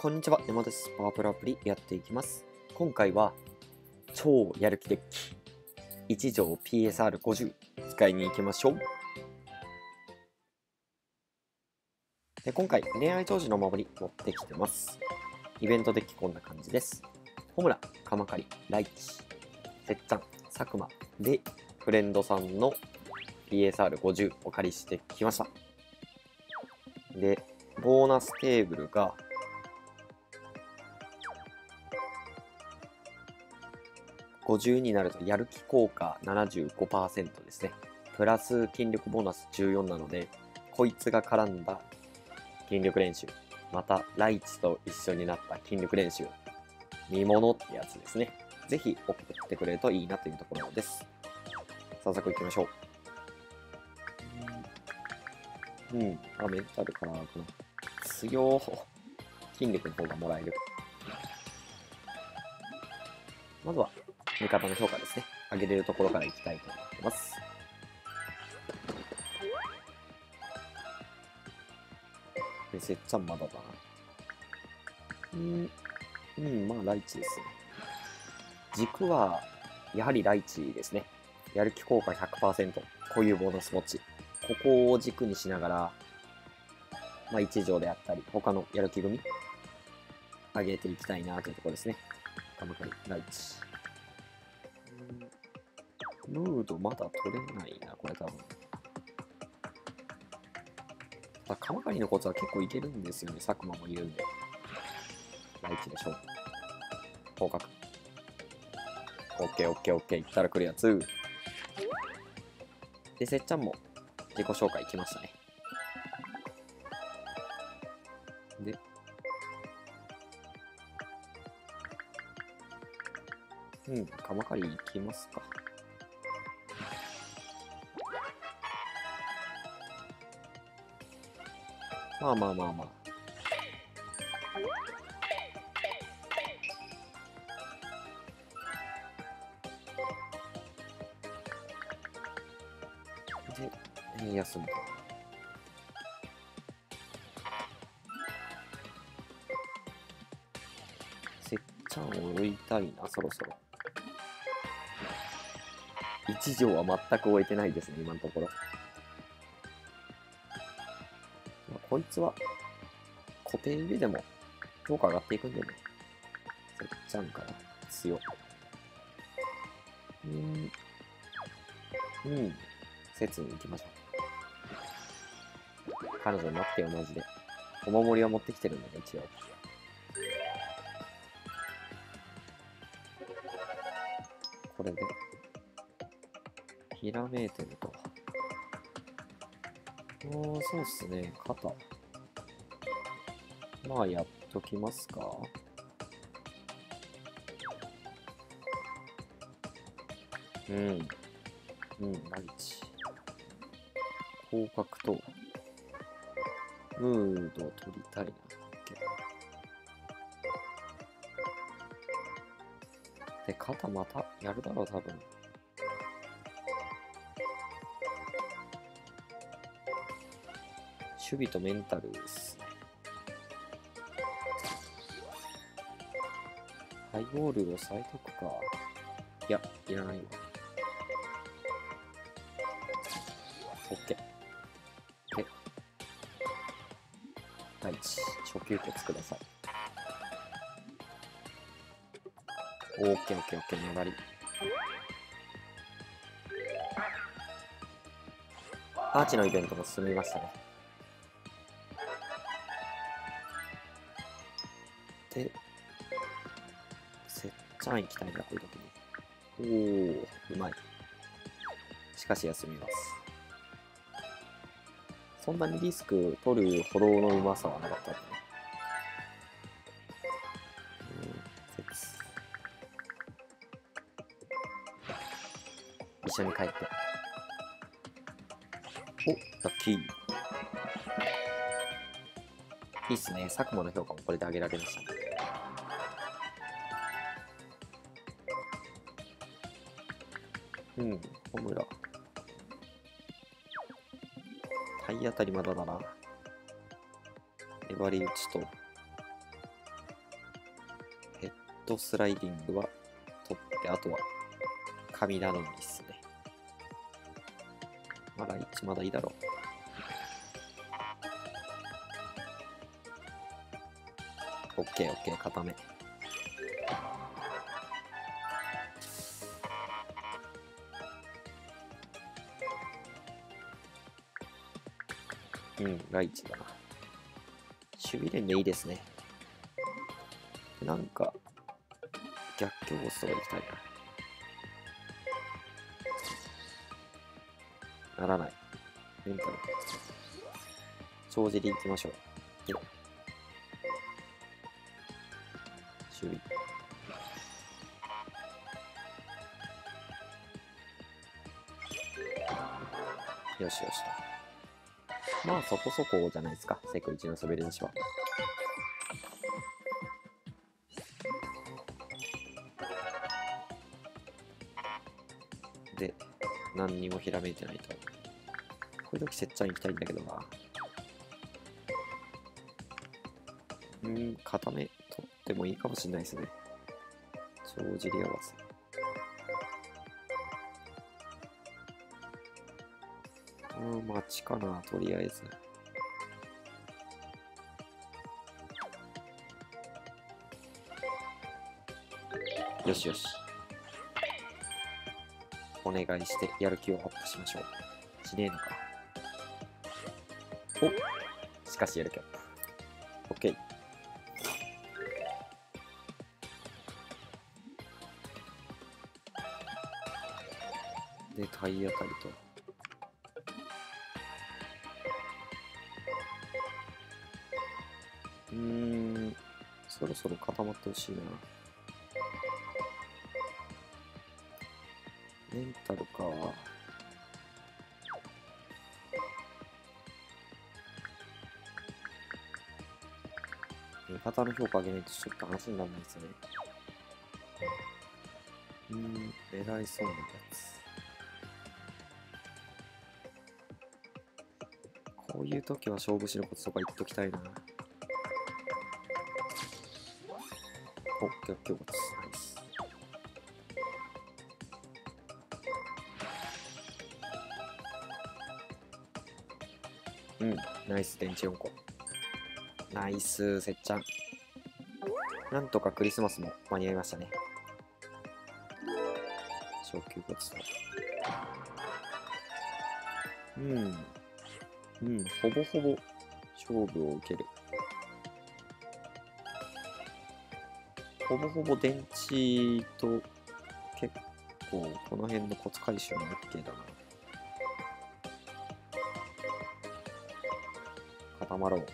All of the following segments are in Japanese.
こんにちは、山です。パワープロアプリやっていきます。今回は超やる気デッキ1錠 PSR50 使いに行きましょう。で今回恋愛長寿の守り持ってきてます。イベントデッキこんな感じです。ホムラ、カマカリ、ライチ、せっちゃん、佐久間でフレンドさんの PSR50 お借りしてきました。でボーナステーブルが50になるとやる気効果 75% ですね。プラス筋力ボーナス14なので、こいつが絡んだ筋力練習、またライチと一緒になった筋力練習、見物ってやつですね。ぜひ送ってくれるといいなというところです。早速いきましょう。メンタルからかな。強筋力の方がもらえる。まずは味方の評価ですね。上げれるところからいきたいと思ってます。で、せっちゃんまだだな。まあ、ライチですね。軸は、やはりライチですね。やる気効果 100%、こういうボーナス持ち。ここを軸にしながら、まあ、1条であったり、他のやる気組上げていきたいなというところですね。カマカリ、ライチ。ムードまだ取れないな、これ多分。カマカリのコツは結構いけるんですよね。佐久間もいるんで。ライチでしょう。合格。オッケーオッケーオッケー。いったら来るやつ。で、せっちゃんも自己紹介来ましたね。で、カマカリ行きますか。まあ。で、休む。せっちゃんを置いたいな、そろそろ。1条は全く置いてないですね、今のところ。こいつは固定入れでも評価上がっていくんでね。せっちゃんから強。説に行きましょう。彼女になってよ、マジで。お守りは持ってきてるんだね、一応。これで、ひらめいてると。そうっすね、肩。まあ、やっときますか。ライチ。広角と、ムードを取りたいな。で、肩またやるだろう、多分。守備とメンタルですね。ハイボールを抑えとくか。いや、いらないわ。オッケー。で、第一、初級コツください。オッケー、粘り。アーチのイベントも進みましたね。で、せっちゃん行きたいな、こういう時に。うまい。しかし休みます。そんなにリスク取るほどのうまさはなかったんでね。一緒に帰って。お、ラッキー。いいっすね。佐久間の評価もこれで上げられましたね。ホムラ。体当たりまだだな。粘り打ちと。 とスライディングは取って、あとは神頼みっすね。まだ1まだいいだろう。オッケーオッケー、固め。うん、ライチだな。守備連でいいですね。なんか、逆境ボスとか行きたいな。ならない。メンタル。帳尻行きましょう。で、守備。よしよしと。まあそこそこじゃないですか。世界一の滑り出しは。で、何にもひらめいてないと。こういう時せっちゃん行きたいんだけどな。固め取ってもいいかもしれないですね。帳尻合わせ。待ちかな、とりあえず。よしよし。お願いしてやる気をアップしましょう。しねえのか。お、しかしやる気アップ。オッケー。で、体当たりと。そろそろ固まってほしいな。メンタルか。味方の評価上げないとちょっと話にならないですよね。狙いそうなやつ。こういう時は勝負師のコツとか言っときたいな。お、逆境コツ。ナイス。ナイス、電池4個。ナイス、せっちゃん。なんとかクリスマスも間に合いましたね。昇級コツと。ほぼほぼ勝負を受ける。ほぼほぼ電池と結構この辺のコツ回収も OK だな。固まろう。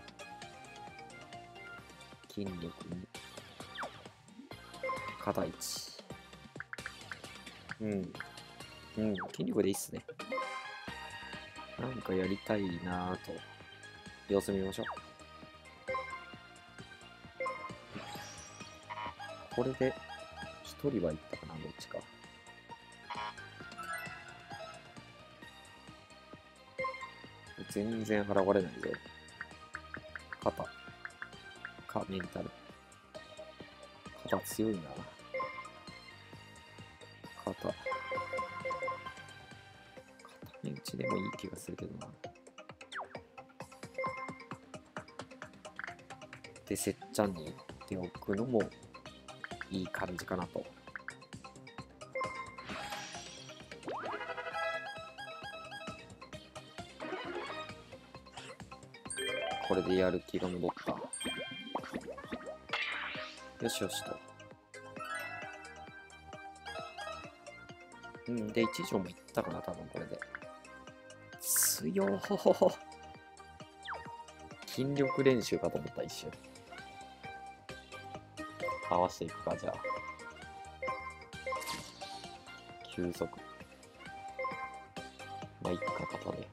筋力に肩位置。筋力でいいっすね。なんかやりたいなぁと。様子見ましょう。これで一人はいったかな、どっちか。全然現れないぞ。肩かメンタル。肩強いな。肩目打ちでもいい気がするけどな。で、せっちゃんに言っておくのもいい感じかなと。これでやる気が戻った。よしよしと。で、1条もいったかな、多分これで。強ー。筋力練習かと思った、一瞬。合わせていくか、じゃあ。急速。まあ、いっか、肩で。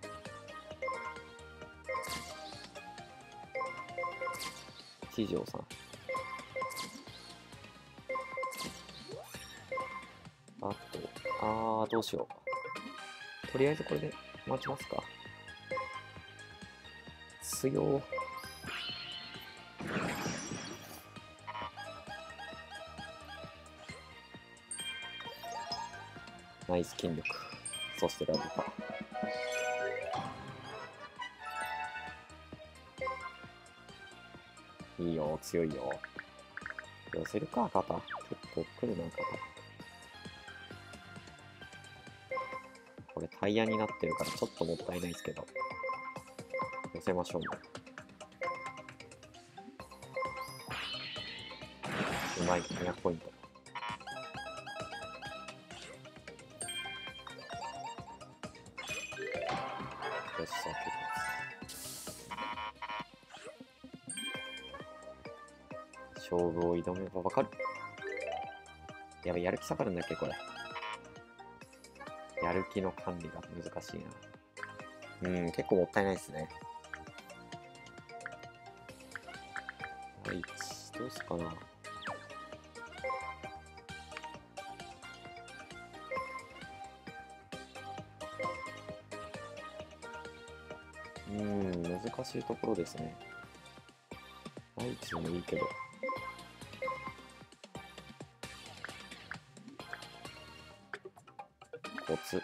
一条さん。どうしよう。とりあえずこれで待ちますか。強ナイス筋力。そしてラブパ。いいよ、強いよ。寄せるか、肩。ちょっと来るな、肩。これタイヤになってるからちょっともったいないですけど。寄せましょうね。うまい、200ポイント。よし、さあ、勝負を挑めばわかる。やばい、やる気下がるんだっけ、これ。やる気の管理が難しいな。結構もったいないですね。はい、どうすかな。難しいところですね。第一でもいいけど。コツ。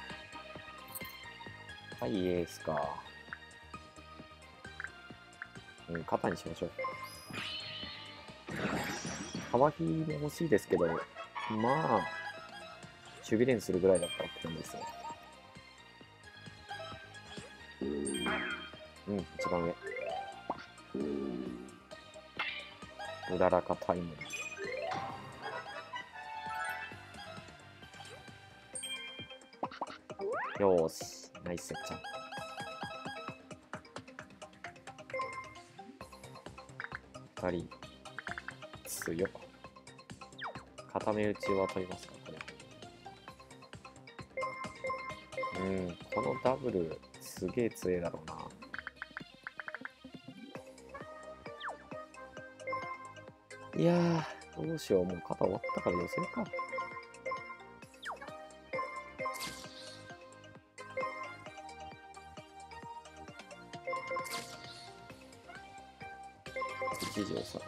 はい、エースか。肩にしましょう。カマキも欲しいですけど、まあ、守備練するぐらいだったらって感じですね。一番上。うららかタイムリー。よーし、ナイスせっちゃん。2人、強っ。固め打ちは取りますか、これ。このダブル、すげえ強えだろうな。いやー、どうしよう。もう肩終わったから寄せるか。一条さん。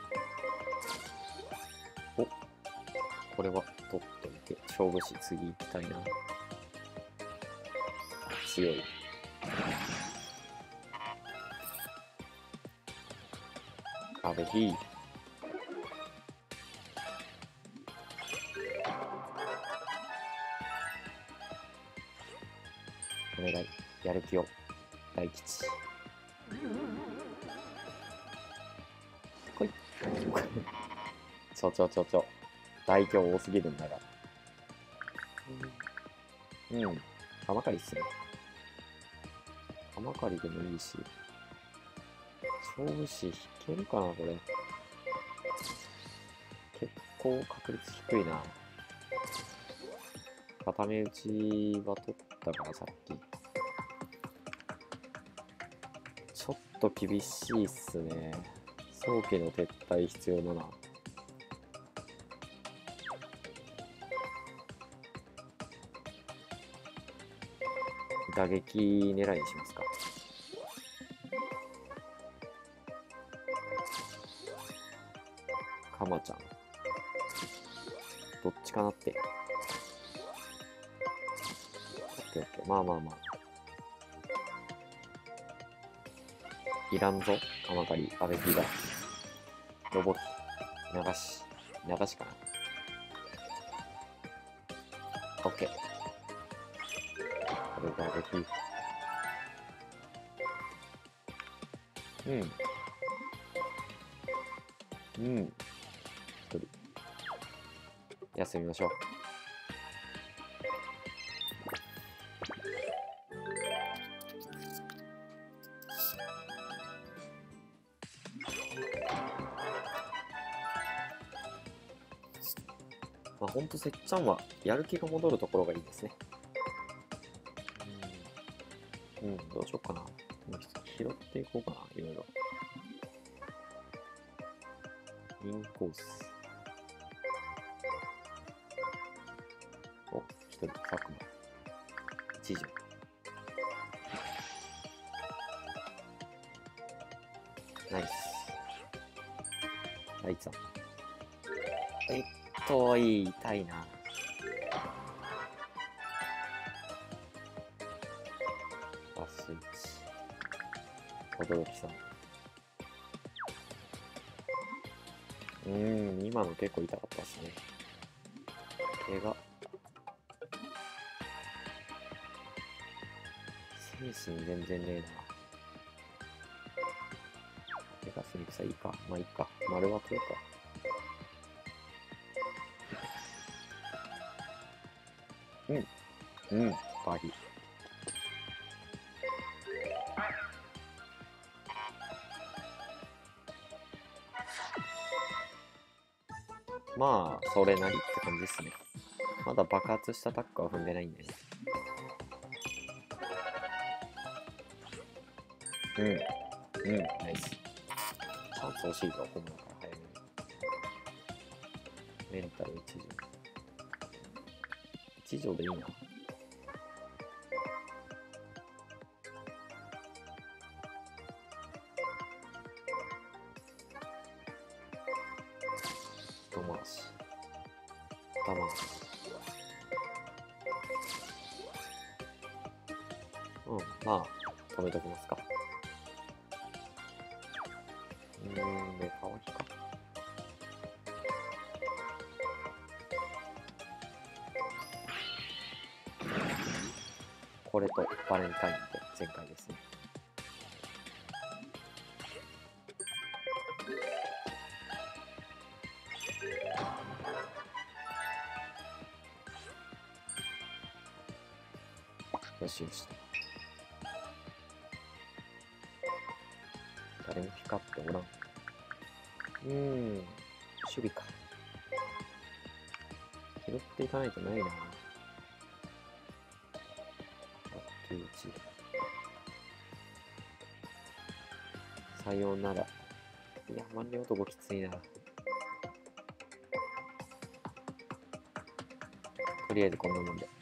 お、これは取ってみて、勝負師次行きたいな。強い。阿部ヒー。お願い、やる気を。大吉。来い。大凶多すぎるんだが。鎌刈りっすね。鎌刈りでもいいし。勝負師引けるかな、これ。結構確率低いな。固め打ちは取ったから、さっき。ちょっと厳しいっすね。早期の撤退必要だな。打撃狙いにしますか。かまちゃん。どっちかなって。オッケーオッケー。まあ。いらんぞ。鎌刈り、阿部木が。ロボキ。流しかな。オッケー。これが阿部木。一人。休みましょう。ほんとせっちゃんはやる気が戻るところがいいですね。どうしようかな。拾っていこうかな、いろいろ。インコース。お、一人、佐久間。一条。ナイス。ライツさん。痛いな。 轟さん。今の結構痛かったですね。怪我。精神全然ねえな。怪我する草いいか。まあいいか。丸は取るか。バリ。まあ、それなりって感じですね。まだ爆発したタックは踏んでないんでね。ナイス。チャンス欲しいぞ、ホームランから早めに。メンタル1条。1条でいいな。一回し。二回し。まあ、止めときますか。メカワヒか。これとバレンタインで前回ですね。よしよし。誰も光っておらん。守備か。拾っていかないとないな。さようなら。いや、万里男きついな。とりあえずこんなもんで。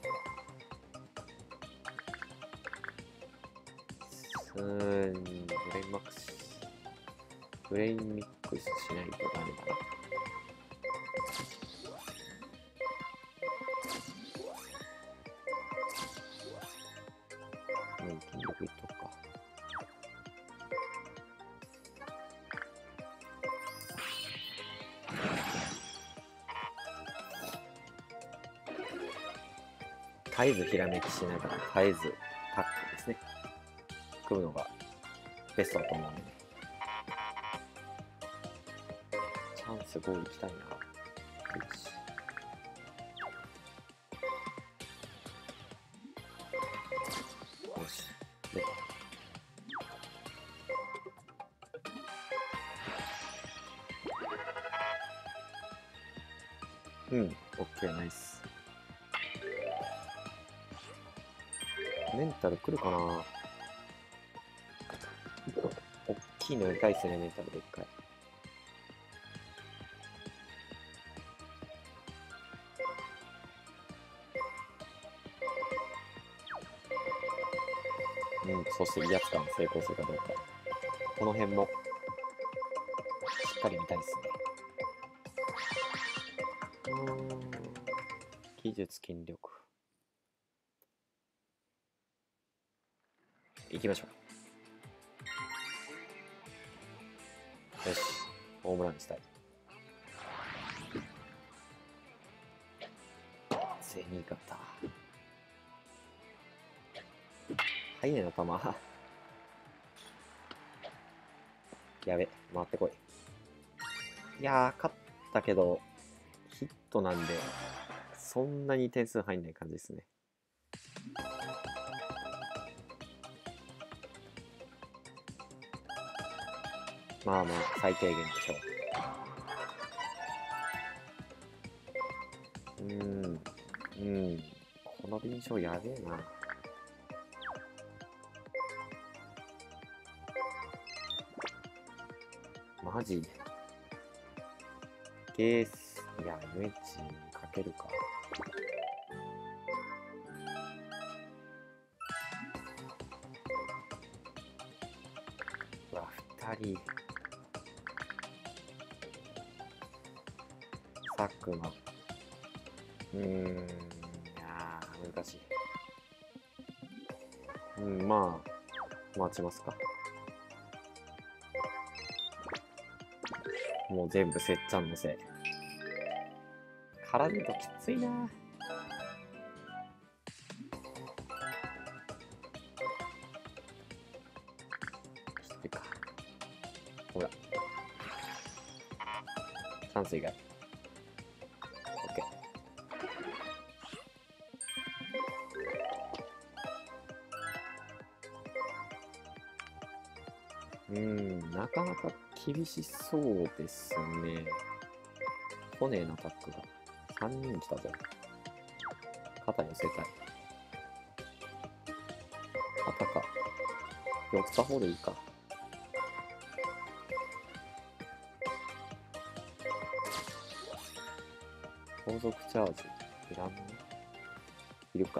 ブレインマックス。ブレインミックスしないとダメだな。筋力いっとくか。絶えずひらめきしながら絶えずタックですね。組むのがベストだと思うので。チャンス5行きたいな。よし。でオッケー、ナイス。メンタル来るかな。おっきいのやりたいっすね、メンタルで一回。そして威圧感成功するかどうか。この辺もしっかり見たいですね。技術、筋力。行きましょう。よし、ホームランしたい。銭形。速いな、球。やべ、回ってこい。いやー、勝ったけど、ヒットなんで、そんなに点数入んない感じですね。まあまあ、最低限でしょう。この臨床やべえな。マジゲース、いや、ウェッジにかけるか。うわ、2人。佐久間。いやー、難しい。まあ、待ちますか。 もう全部せっちゃんのせい。絡むときついな。一人か。ほら。チャンス以外。オッケー。なかなか厳しそうですね。来ねえな、タックが。3人来たぞ。肩寄せたい。肩か。寄った方でいいか。後続チャージ。いらんね。いるか。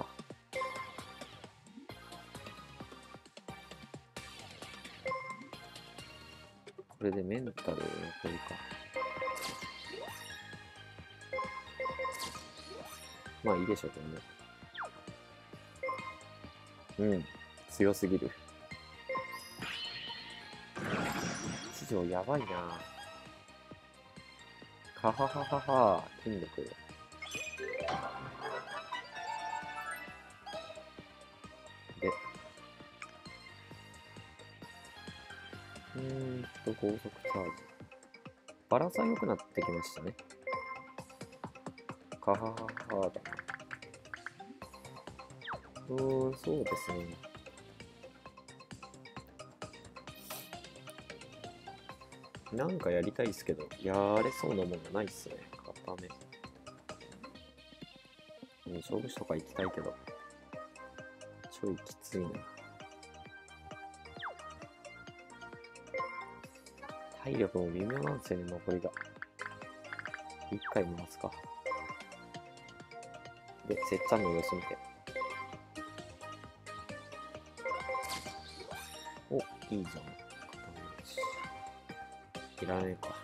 これでメンタル残りか。まあいいでしょうけどね。強すぎる。地上やばいな。かはははは、筋力。で、高速チャージ。バランスは良くなってきましたね。かはははだな。そうですね。なんかやりたいっすけど、やれそうなもんがないっすね。固め。勝負師とか行きたいけど、ちょいきついな。体力も微妙なんですよね、残りが。一回回すか。で、せっちゃんの様子見て。お、いいじゃん。いらねえか。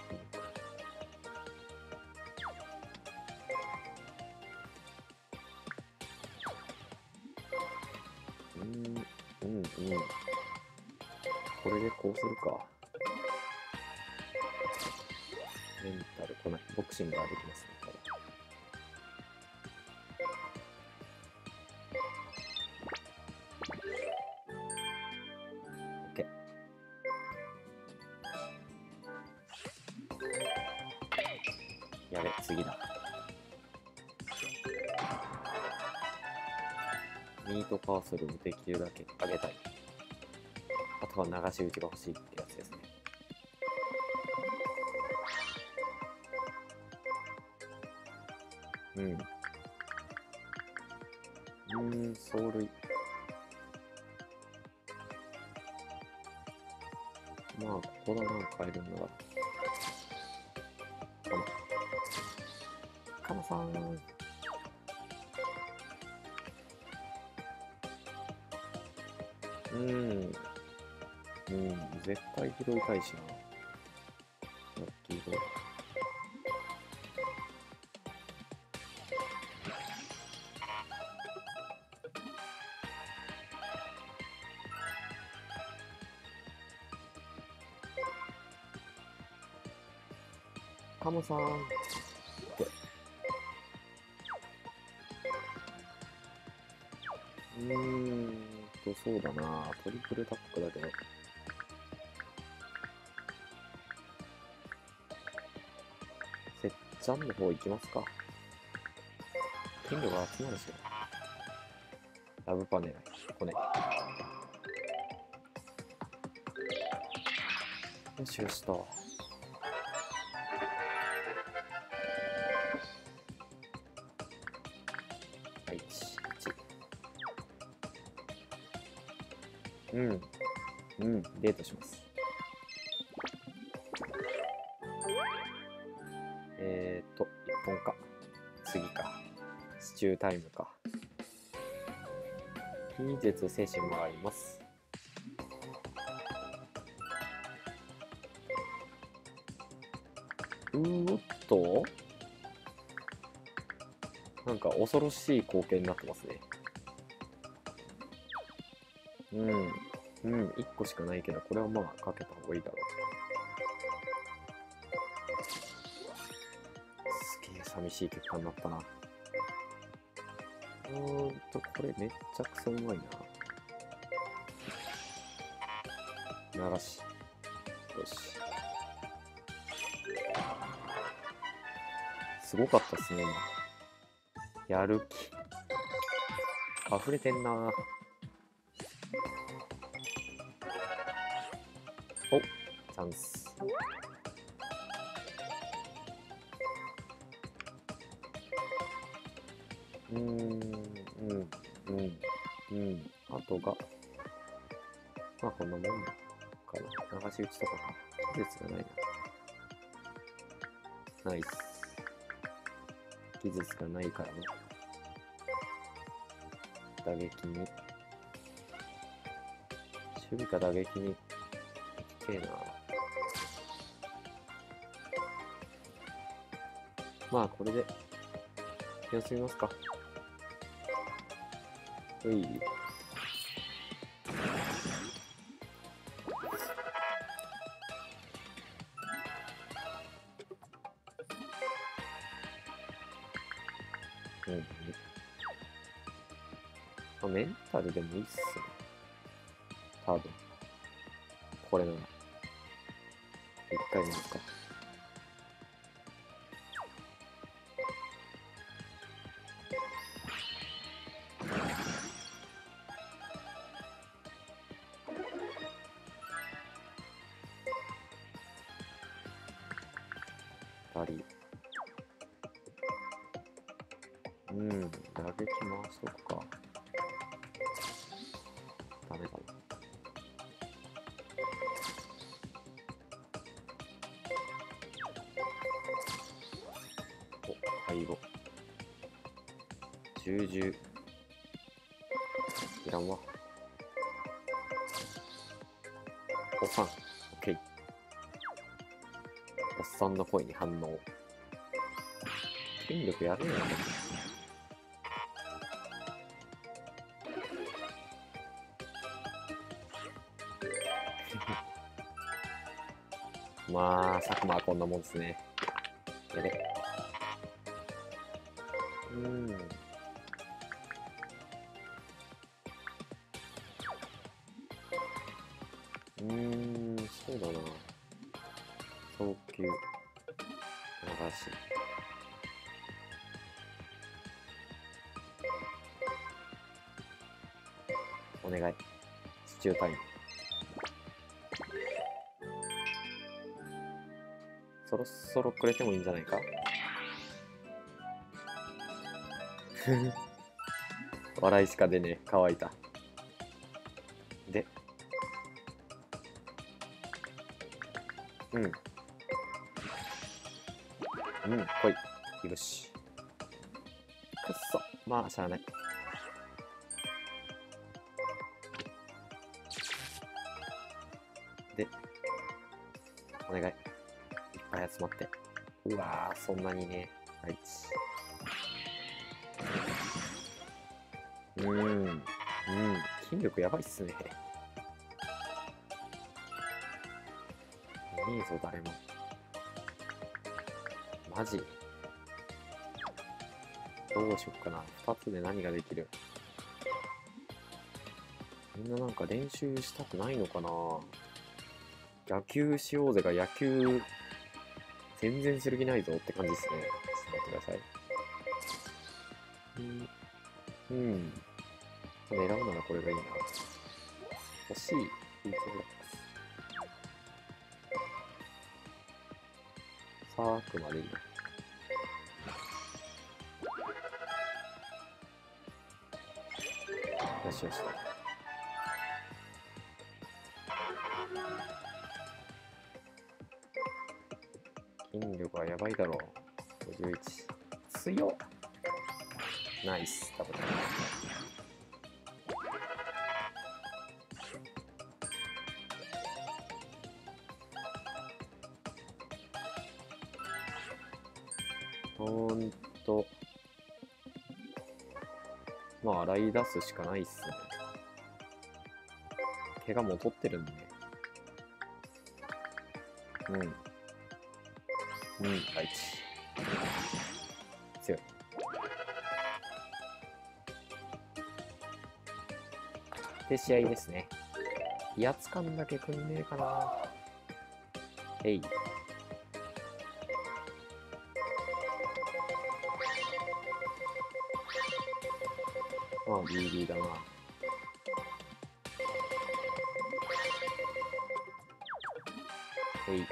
これでこうするか。メンタル来ない。ボクシングができますね。オッケー。やべ、次だ。ミートパーソルをできるだけ上げたい。あとは流し打ちが欲しいってやつですね。走塁。まあ、ここだな、変えるのが。カモさん。絶対拾いたいしな。ラッキーボール。カモさん。そうだな。トリプルタックだけど。せっちゃんの方行きますか。権力が集まるしよ。ラブパネル。こね。よしよしと。デートします。一本か。次か。シチュータイムか。技術精神もあります。おっとなんか恐ろしい光景になってますね。1個しかないけど、これはまあかけた方がいいだろ寂しい結果になったな。これめっちゃくそうまいな。流し。よし。すごかったっすね、今。やる気。溢れてんな。お、チャンス。あとが、まあこんなもんかな。流し打ちとかか。技術がないな。ナイス。技術がないからな。打撃に。守備か打撃に。行きてえな。まあこれで、様子見ますか。ほい。メンタルでもいいっすね。多分。これなら。一回見ますか。打撃回そうか。ダメだな。お、背後。重々。いらんわ。おっさん。オッケー。おっさんの声に反応。筋力やべえな。まあ、佐久間はこんなもんですね。やべ。そうだな。送球。流し。お願い。地中タイム。そろそろくれてもいいんじゃないか。笑いしか出ねえ。乾いた。で。来い。よし。くっそ。まあ、しゃあない。で、お願い。いっぱい集まって。うわー、そんなにね。はい。筋力やばいっすね。いねえぞ、誰も。マジどうしよっかな。2つで何ができる。みんななんか練習したくないのかな。野球しようぜが野球全然する気ないぞって感じですね。ちょっと待ってください。狙うならこれがいいな。欲しい。ビーチブラックス。さあ、あくまでいいな。よしよし。筋力はやばいだろう。51。強っ。ナイス。ダブル。まあ、洗い出すしかないっすね。怪我も取ってるんで。第一。 強い。で、試合ですね。威圧感だけくんねえかな。えい。まあ、BB だな。えい。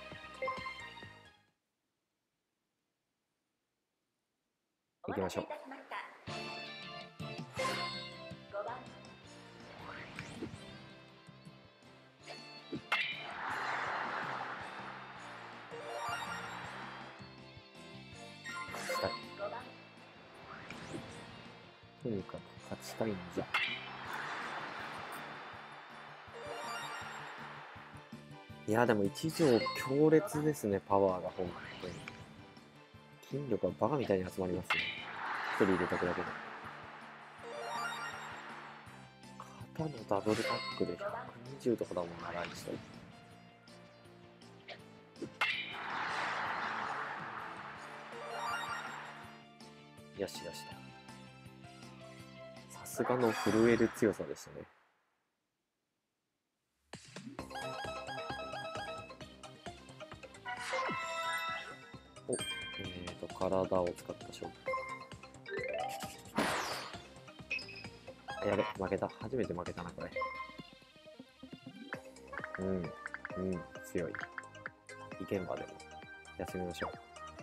行きましょう。とにかく勝ちたいんじゃ。いや、でも一条強烈ですね、パワーが本当に。筋力がバカみたいに集まりますね。一人入れただけで。肩のダブルタックで120とかだもんな、ライチと。よしよしだ。さすがの震える強さでしたね。お、体を使った勝負。やべ、負けた。初めて負けたな、これ。強い。意見場でも休みましょう。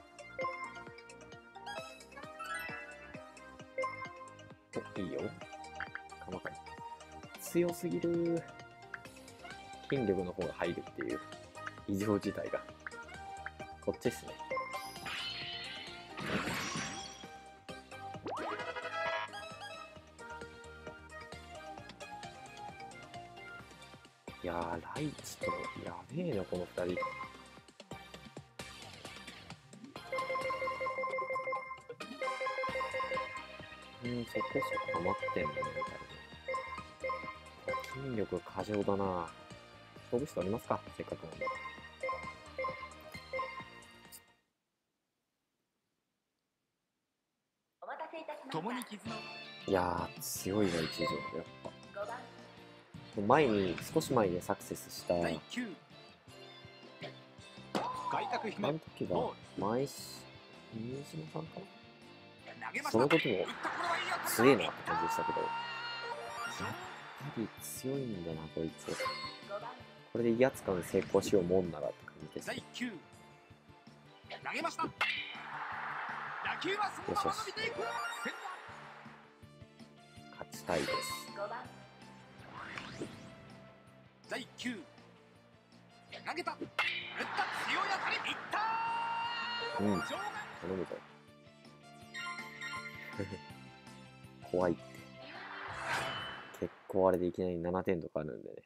お、いいよ。鎌狩り。強すぎる。筋力の方が入るっていう異常事態が。こっちっすね。いやー、ライチとやべえな、この二人。そこそこ余ってんのね、みたいな。筋力過剰だな。勝負しておりますか、せっかくなんで。いやー、強いわ、一条。やっぱ。前に、少し前にサクセスした、あの時が、前し、新島さんかな、その時も強えなって感じでしたけど、やっぱり強いんだな、こいつ。これで威圧感成功しようもんならって感じですね。よしよし。勝ちたいです。第9投げた、打った、強い当たり、いった。頼むぞ。怖いって。結構あれでいきなり7点とかあるんでね。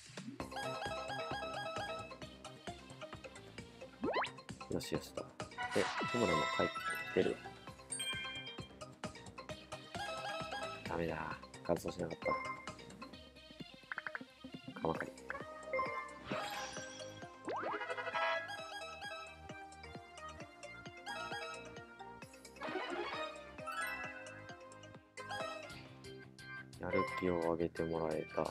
よしよしと。で、ホムランも帰ってきてる。ダメだ。完走しなかった。鎌狩り。やる気を上げてもらえた。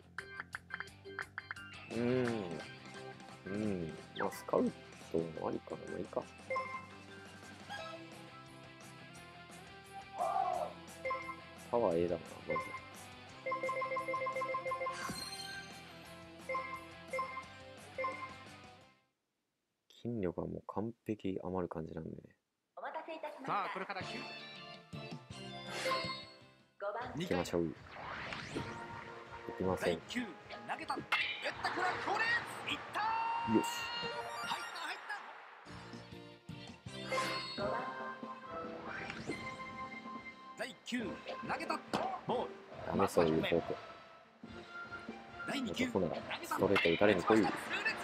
まあ、スカウトもありかな。まあいいか。パワー A だな、まず。筋力はもう完璧余る感じなんでね。さあ、これから9。行きましょう。行きません。よし。ダメ、そういう方向。男ならストレート打たれに来い。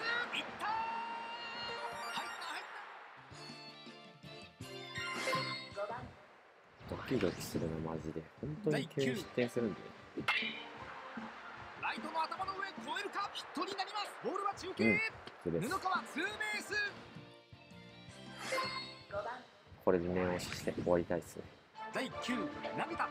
ドキドキするな、マジで。本当に急に失点するんで。ライトの頭の上越えるか、ヒットになります。ボールは中継。布川ツーベース。ここれで念押しして終わりたいですね。 第9投げた。フ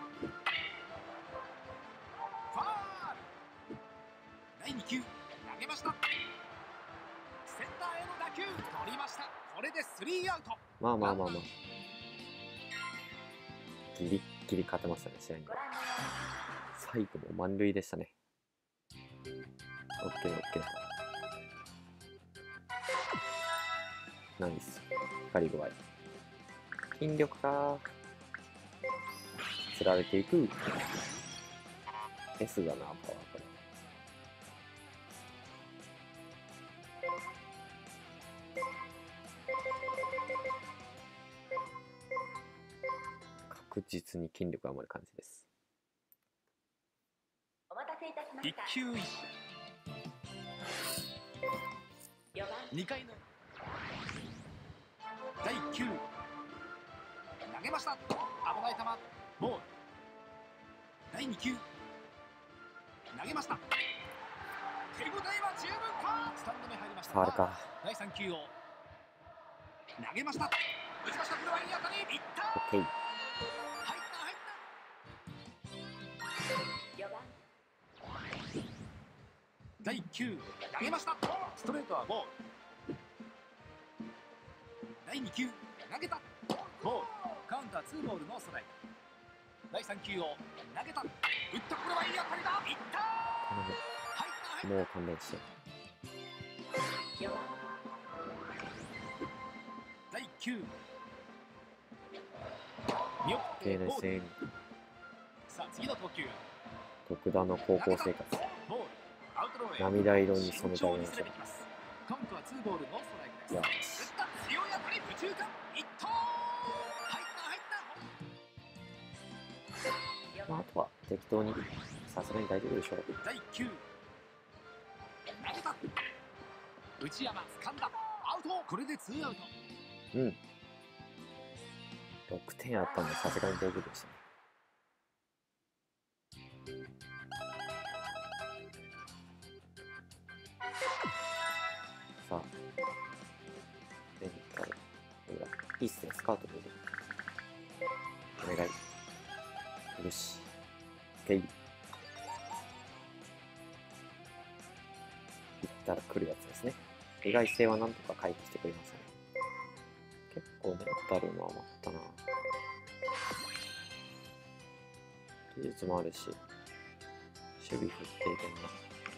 ァール。第2球投げました。センターへの打球取りました。これで3アウト。 まあまあまあまあ、ギリッギリ勝てましたね、試合に。最後も満塁でしたね。オッケーオッケー。ナイス。光り具合。筋力か。つられていく。S だな、パワーこれ。確実に筋力が余る感じです。 お待たせいたしまし 1 た。 球1。 4番 2回の第9投げました。危ない球ボール。第2球投げました。手応えは十分か。スタンドに入りました。 ファウルか。 第3球を投げました。打ちました。これはいい当たり。いった。 オッケー。 入った 4番第9投げました。ストレートはボール。第2球投げた。ボール。カウンター2ボールノーストライク。第3球を投げた。打った。これはいい当たりだ。いった。 頼む。 入ったもう勘弁して。 4番第9見送ってボール。 KNSN さあ次の投球。 徳田の高校生活。 ボール。アウトローへ涙色に染めてあげましょう。 慎重に攻めてきます。カウントは2ボールノーストライクです。 よ打った。強い当たり。右中間一投。入った。 まあ、あとは適当に、さすがに大丈夫でしょう。 第9投げた。内山掴んだ。アウト。これで2アウト。 うん。6点あったんで、さすがに大丈夫でしたね。さあ、メンタル、いいっすね、スカウトで。お願い。よし。OK。行ったら来るやつですね。意外性はなんとか回避してくれましたね。結構メンタルも余ったな。技術もあるし、守備不定点な。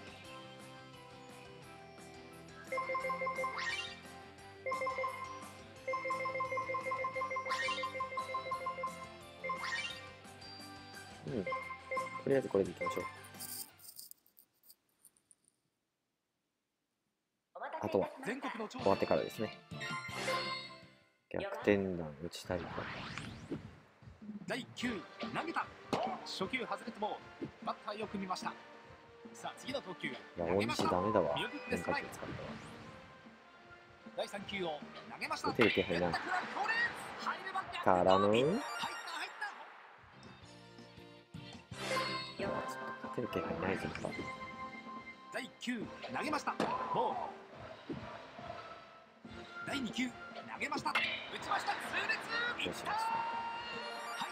うん。とりあえずこれでいきましょう。 お待たせあとはいたしま全国の頂終わってからですね。逆転弾打ちたいか。 第9投げた。初球外れてもバッターよく見ました。さあ次の投球。 いや、大西ダメだわ。 見送って変化ストライク。 球使ったわ。 第3球を投げました。 打てる気配ない。 入れば逆転。 からの入った。 ちょっと勝てる気配ないぞ、やっ第9投げました。ボール。第2球投げました。打ちました。痛烈。いった。 どうします。 入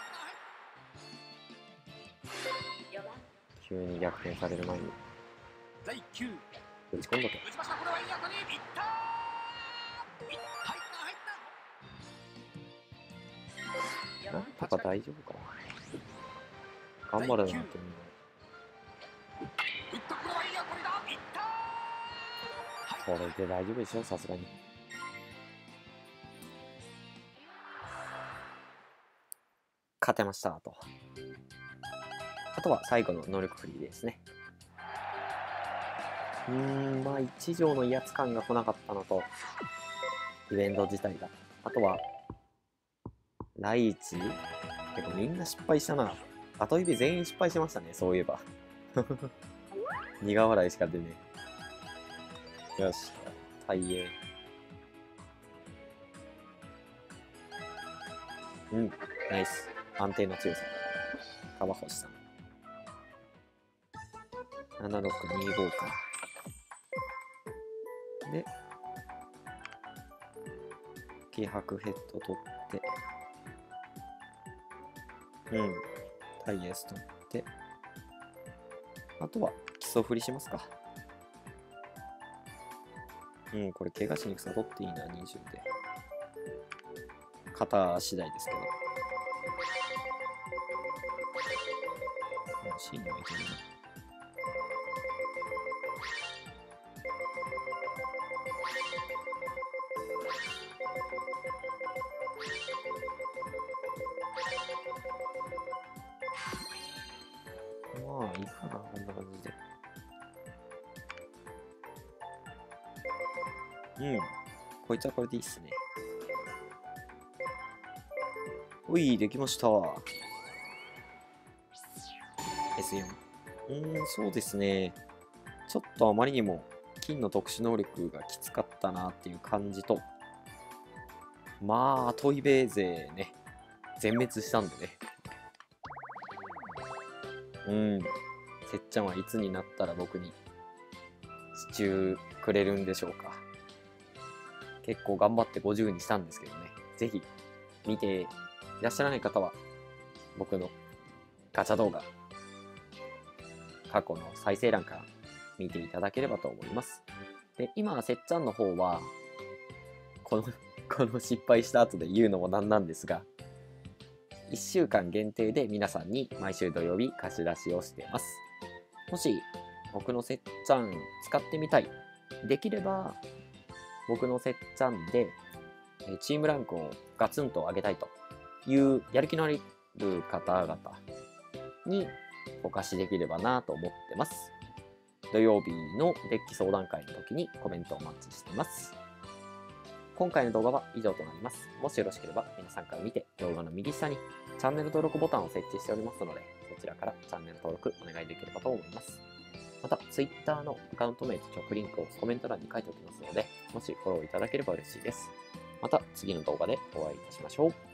った。 4番急に逆転される前に第9 打ち込んどけ。 打ちました。これはいい当たり。いった。入った。 なんとか大丈夫かな。頑張るなって思う。 打った。これはいい当たりだ。いった。 これで大丈夫でしょ、さすがに。勝てました、あとは最後の能力フリーですね。まあ、一条の威圧感が来なかったのと、イベント自体が。あとは、ライチ結構みんな失敗したな。後指全員失敗しましたね、そういえば。苦笑いしか出ねえ。よし、大英。うん、ナイス。安定の強さ。川星さん。7625か。で、気迫ヘッド取って、 タイエース取って、あとは基礎振りしますか。これ怪我しにくさ取っていいな、20で。肩次第ですけど。シーンはいけるな。まあいいかな、こんな感じで。こいつはこれでいいっすね。おい、できました。S4。そうですね。ちょっとあまりにも金の特殊能力がきつかったなっていう感じと、まあ、トイベーゼね、全滅したんでね。せっちゃんはいつになったら僕に支柱くれるんでしょうか。結構頑張って50にしたんですけどね。ぜひ見ていらっしゃらない方は、僕のガチャ動画、過去の再生欄から見ていただければと思います。で、今、せっちゃんの方は、この失敗した後で言うのもなんなんですが、1週間限定で皆さんに毎週土曜日貸し出しをしています。もし、僕のせっちゃん使ってみたい。できれば、僕のせっちゃんで、チームランクをガツンと上げたいというやる気のある方々にお貸しできればなと思ってます。土曜日のデッキ相談会の時にコメントをお待ちしています。今回の動画は以上となります。もしよろしければ皆さんから見て動画の右下にチャンネル登録ボタンを設置しておりますので、そちらからチャンネル登録お願いできればと思います。また、Twitter のアカウント名と直リンクをコメント欄に書いておきますので、もしフォローいただければ嬉しいです。また次の動画でお会いいたしましょう。